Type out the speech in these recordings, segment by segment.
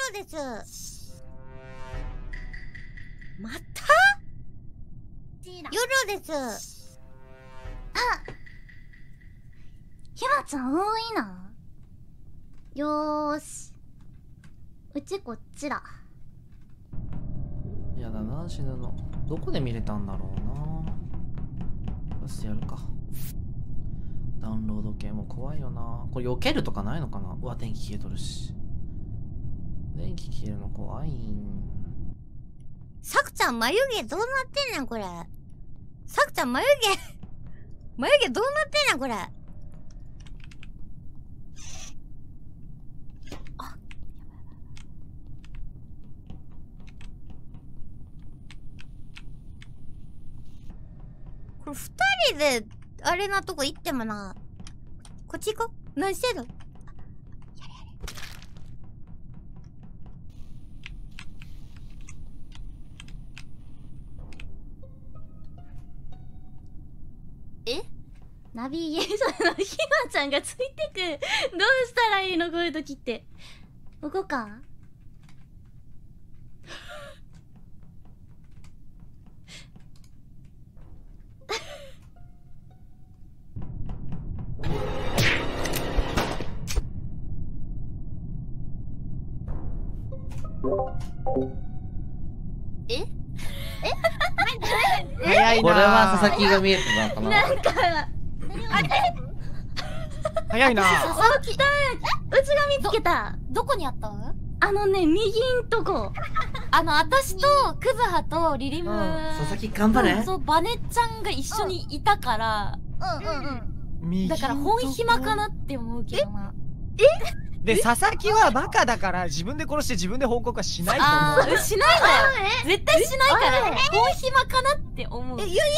です。また夜です。 あ、ひまちゃん多いな。よーし、うちこっちだ。 やだな、死ぬの。どこで見れたんだろうな。よし、やるか。ダウンロード系も怖いよな。これ避けるとかないのかな。うわ、電気消えとるし。電気消えるの怖いん。 さくちゃん眉毛どうなってんねんこれ。さくちゃん眉毛どうなってんねんこれ。これ2人であれなとこ行ってもな。こっち行こう。何してんの。 え、ナビゲーションのひまちゃんがついてく。どうしたらいいのこういう時って。ここか。え早いな。 これは佐々木が見えてたのかな。 なんか早いな。 あ、来た。うちが見つけた。 どこにあった？ あのね、右んとこ。 私とクズハとリリム、 佐々木頑張れ。 そう、バネちゃんが一緒にいたから、だから本暇かなって思うけどな。 で、佐々木はバカだから自分で殺して自分で報告はしないと思う。 しないのよ。絶対しないから本暇かなって思う。 いや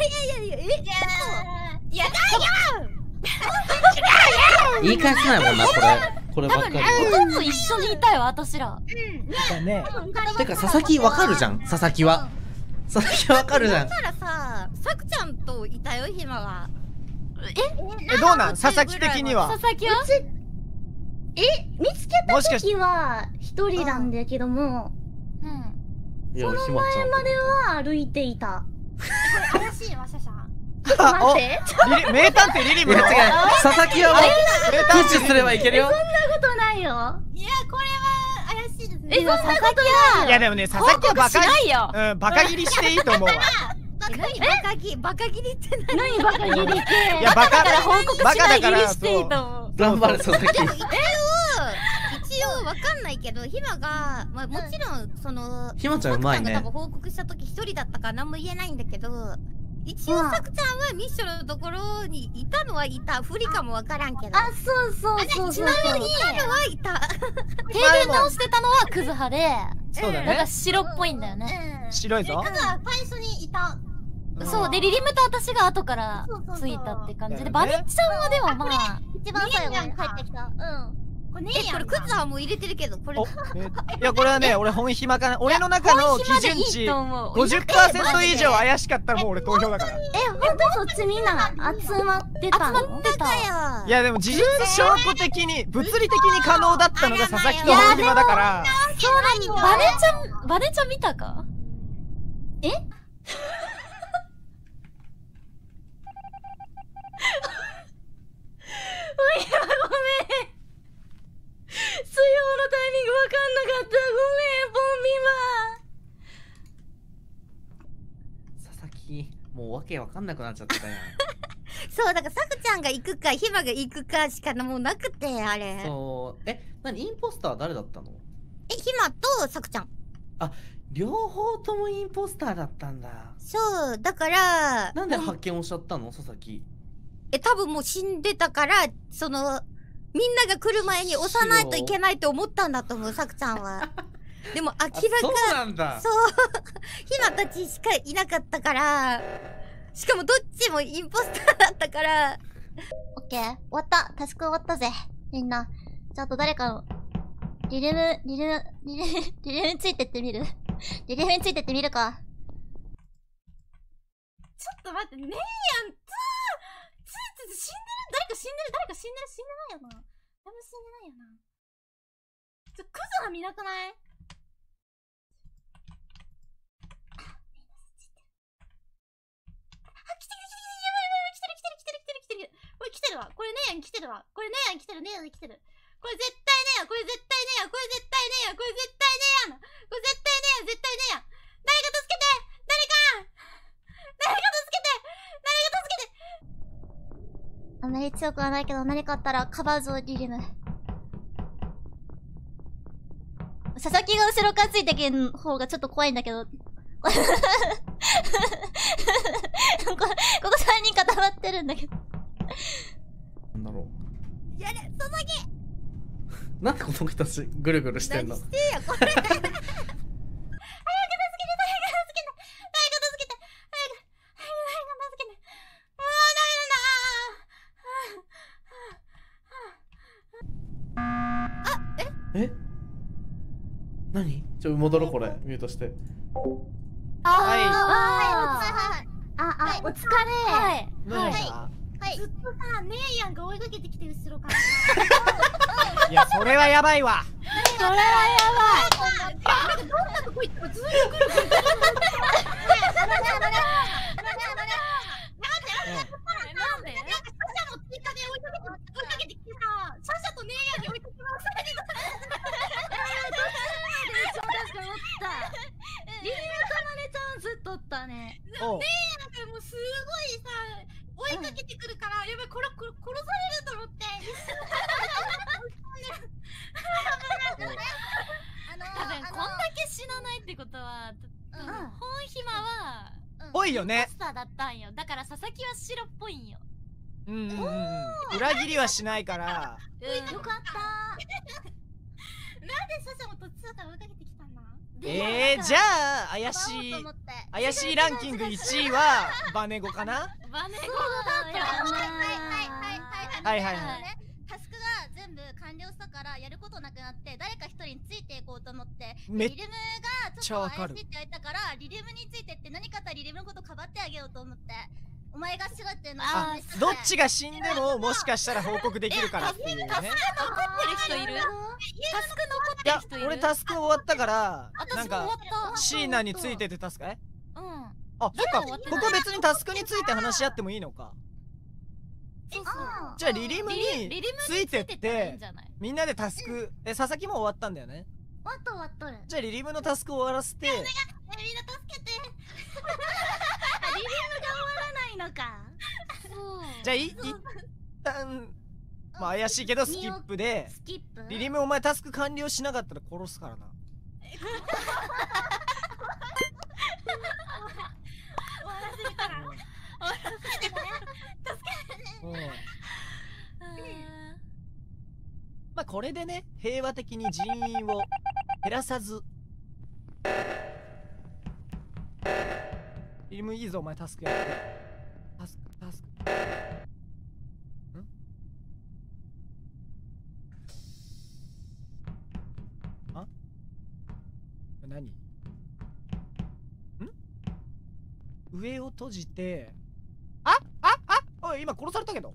言い返せないもんな、こればっかり。 ほぼ一緒にいたよ、私ら。 だね。 てか、佐々木わかるじゃん、佐々木は。佐々木わかるじゃん。 だからさ、さくちゃんといたよ、ひまが。 どうなん佐々木的には。 佐々木は見つけた時は一人なんだけども、 いや、 その前までは歩いていた。 怪しいわ、シャシャ。 待って。 名探偵リリムの。 いや違う、佐々木はもうプッシュすればいけるよ。 そんなことないよ。 いや、これは怪しいですね。 そんなことないよ。 いやでもね、佐々木はバしないよ。 カ、バカ切りしていいと思うわ。 バカ切りって何バカ切りって。 いや、バカだから報告しないふりしていいそう。 と思う。 頑張れ、佐々木。 一応わかんないけど、ひまが、まあもちろん、その、 ひまちゃんうまいねさくちゃんが多分報告した時一人だったから何も言えないんだけど、一応さくちゃんはミッションのところにいたのはいた。不利かもわからんけど。 そうちなみに、いたのはいた。 停電直してたのはクズハで、 そうだなんかね。 白っぽいんだよね。 白いぞ。 最初にいた。 そうで、リリムと私が後からついたって感じで、バネちゃんはでもまあ、 一番最後に帰ってきた。 これクズはもう入れてるけど、これ。 いや、これはね、俺本暇かな。俺の中の基準値 50% 以上怪しかったらもう俺投票だから。 ほんとそっちみんな集まってたの？ 集まってた。 いや、でも事実証拠的に、物理的に可能だったのが佐々木と本暇だから。 そうなんだ。バネちゃん見たか？ ごめん。水曜のタイミングわかんなかった。ごめん、 佐々木、もうわけわかんなくなっちゃったやん。 そう、だからさくちゃんが行くか、ひまが行くかしかもうなくて、あれ。 そう、何インポスター誰だったの？ ひまとさくちゃん。 両方ともインポスターだったんだ。 そう、だから、 なんで発見をしちゃったの、佐々木。 多分もう死んでたから、その、みんなが来る前に押さないといけないと思ったんだと思う、さくちゃんは。でも明らか、 そうなんだ。 そう、ひまたちしかいなかったから、しかもどっちもインポスターだったから。 オッケー、終わった。タスク終わったぜ。みんな。ちょっと誰かの、リレムについてってみる？リレムについてってみるか。 ちょっと待って、ねえやん、死んでる？誰か死んでる？死んでないよな。多分死んでないよな。 クズは見なくない？来てるわ。これねやん来てるわ。これねやん来てる。ねやん来てる。これ絶対ねや。これ絶対ねや。これ絶対ねや。これ絶対ねや。これ絶対ねや。絶対ねや。誰か助けて。誰か助けて。あまり強くはないけど、何かあったらカバーぞリリム。佐々木が後ろからついてけん方がちょっと怖いんだけど。ここ3人固まってるんだけど。 なんだろやれ、佐々木。 なんでこの人たちぐるぐるしてんの？ 何してやこれ。早く助けて、早く助けて、早く助けて、早く助けて。もうダメだ。 え？何？戻ろうこれミュートして。 お疲れ。 ずっとさ、ねえやんが追いかけてきて後ろから。 いや、それはやばいわ。 それはやばい。なんかどんなとこ行ってもずっと来る。なんで？なんかサシャも追加で追いかけてきてさ、サシャとねえやんに追いかけ回されてた。 確かにおった。リリムかなねちゃんずっとおったね。 ねえやんがもうすごいさ。追いかけてくるから、やばい、殺されると思って。 多分こんだけ死なないってことは、本暇はぽいよね。 ポスターだったんよ。だから佐々木は白っぽいんよ。 裏切りはしないから。 よかった。 なんでサシャも途中から追いかけてきたんだ？ じゃあ怪しいランキング1位はバネゴかな？ バネゴはい。タスクが全部完了したからやることなくなって誰か一人についていこうと思ってリリムがちょっと怪しいって言われたからリリムについてって何かあったらリリムのことかばってあげようと思ってお前が白っていうのはどっちが死んでももしかしたら報告できるからっていうね。 タスク残ってる人いる？タスク残ってる人いる？ 俺タスク終わったからなんか私も終わった。 シーナについててタスクあ、 そっか、ここ別にタスクについて話し合ってもいいのか。じゃあリリムについてってみんなでタスク佐々木も終わったんだよね。 終わっとる。 じゃあリリムのタスク終わらせて。みんな助けて。リリムが終わらないのか。 じゃあ一旦まあ怪しいけどスキップでリリムお前タスク完了しなかったら殺すからな。 終わらせるから。終わらせてね。助けてね。 まあこれでね平和的に人員を減らさず。リリムいいぞお前タスクやって。タスク。何？上を閉じておい今殺されたけど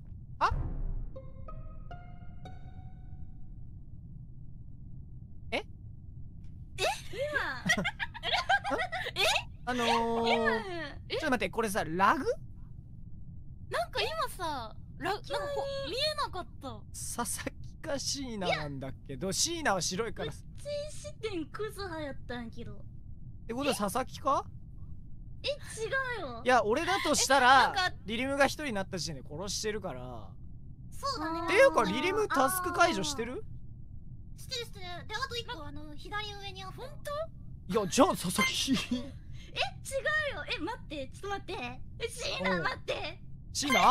ちょっと待ってこれさラグ？ なんか今さなんか見えなかった。 佐々木かシーナなんだけどシーナは白いから視点クズ派やったんやけど。 ってことは佐々木か？ 違うよ。 いや俺だとしたらリリムが一人になった時点で殺してるから。 そうだね。 っていうかリリムタスク解除してる？ してる。であと一個左上にあった。本当？いやじゃあ佐々木。 違うよ。待ってちょっと待って。シーナ待って。 シーナ？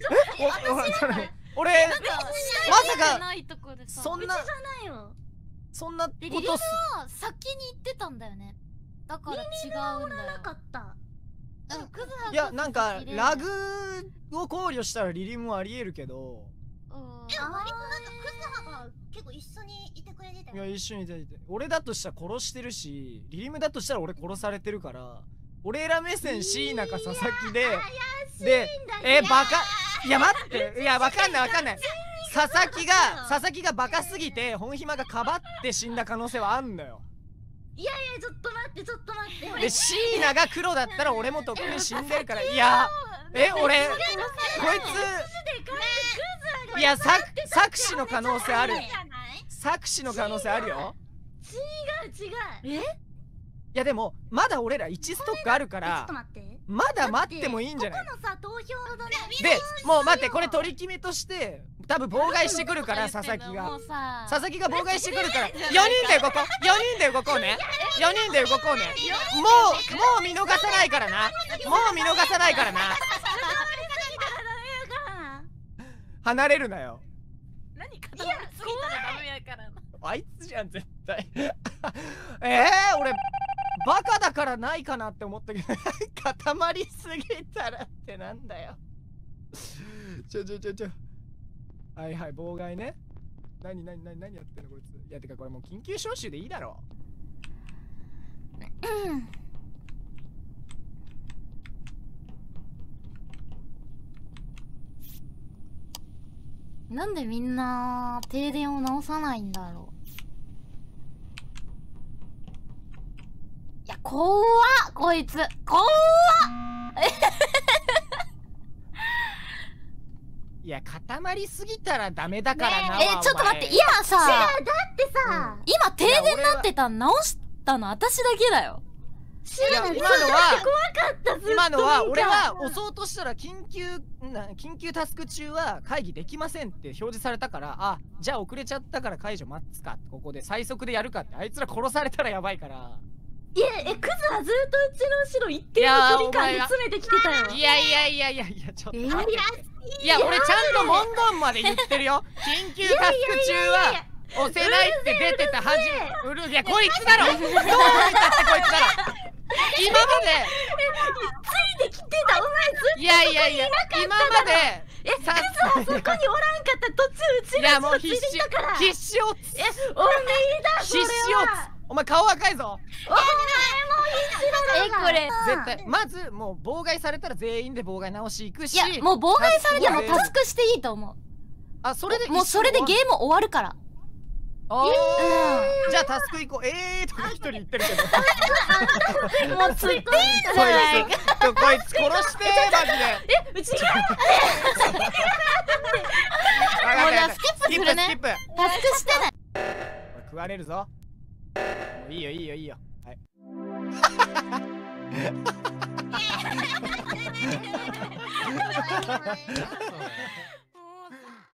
俺まさかそんなことリリムは先に行ってたんだよね。だから違うんだよ。 なかった。 いやなんかラグを考慮したらリリムはありえるけど。 割となんかクズ派が結構一緒にいてくれてたよ。 いや一緒にいて俺だとしたら殺してるしリリムだとしたら俺殺されてるから俺ら目線シーナか佐々木でバカいや待っていやわかんない佐々木がバカすぎて本暇がかばって死んだ可能性はあんのよ。 いやいや、ちょっと待ってちょっと待って。 で椎名が黒だったら俺もとっくに死んでるから。いや俺こいついや作詞の可能性ある。作詞の可能性あるよ。 違う。 いやでもまだ俺ら1ストックあるからまだ待ってもいいんじゃない。 ここのさ投票のね。 でもう待って、これ取り決めとして多分妨害してくるから佐々木が妨害してくるから4人で動こう。4人で動こうね。4人で動こうね。もう見逃さないからな。もう見逃さないからな。離れるなよ。 何固まりすぎたらダメやからな。 あいつじゃん絶対。俺バカだからないかなって思ったけど固まりすぎたらってなんだよ。はい妨害ね。何やってんのこいつ。いやてかこれもう緊急招集でいいだろなんでみんな停電を直さないんだろう。いや怖っこいつ怖っいや固まりすぎたらダメだからな。 ちょっと待って、今さだってさ、 今停電になってたの直したの私だけだよ。 いや今のは俺は押そうとしたら緊急タスク中は会議できませんって表示されたから、あじゃあ遅れちゃったから解除待つか、ここで最速でやるかって。あいつら殺されたらやばいから。 いやクズはずっとうちの後ろ一定の距離感で詰めてきてたよ。 いやちょっと待って。いや俺ちゃんと文言まで言ってるよ。緊急タスク中は押せないって出てたはじめ。いやこいつだろ。どう見たってこいつだろ。今までついてきてたお前ずっと。 いや今までクズはそこにおらんかった途中うちの後ろついてきたから。 必死をおめえだそれは。 お前顔赤いぞ。 お前も必死だろ。 これ絶対まずもう妨害されたら全員で妨害直し行くし。 いやもう妨害されてもタスクしていいと思う。 あそれでもうそれでゲーム終わるから。 じゃあタスク行こう。とか一人言ってるけどもうついてんじゃないか。 こいつ殺してマジで。 うちがもうじゃあスキップするね。 スキップタスクしてない。 食われるぞ。もういいよ。はい